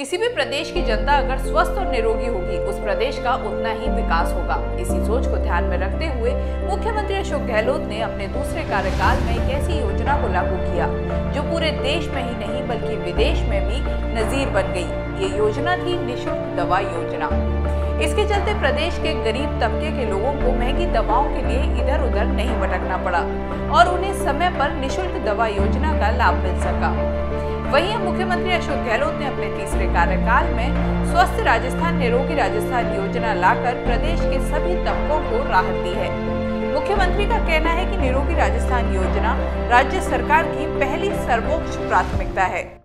किसी भी प्रदेश की जनता अगर स्वस्थ और निरोगी होगी, उस प्रदेश का उतना ही विकास होगा। इसी सोच को ध्यान में रखते हुए मुख्यमंत्री अशोक गहलोत ने अपने दूसरे कार्यकाल में एक ऐसी योजना को लागू किया जो पूरे देश में ही नहीं बल्कि विदेश में भी नजीर बन गई। ये योजना थी निःशुल्क दवा योजना। इसके चलते प्रदेश के गरीब तबके के लोगों को महंगी दवाओं के लिए इधर उधर नहीं भटकना पड़ा और उन्हें समय पर निःशुल्क दवा योजना का लाभ मिल सका। वहीं मुख्यमंत्री अशोक गहलोत ने अपने तीसरे कार्यकाल में स्वस्थ राजस्थान निरोगी राजस्थान योजना लाकर प्रदेश के सभी तबकों को राहत दी है। मुख्यमंत्री का कहना है कि निरोगी राजस्थान योजना राज्य सरकार की पहली सर्वोच्च प्राथमिकता है।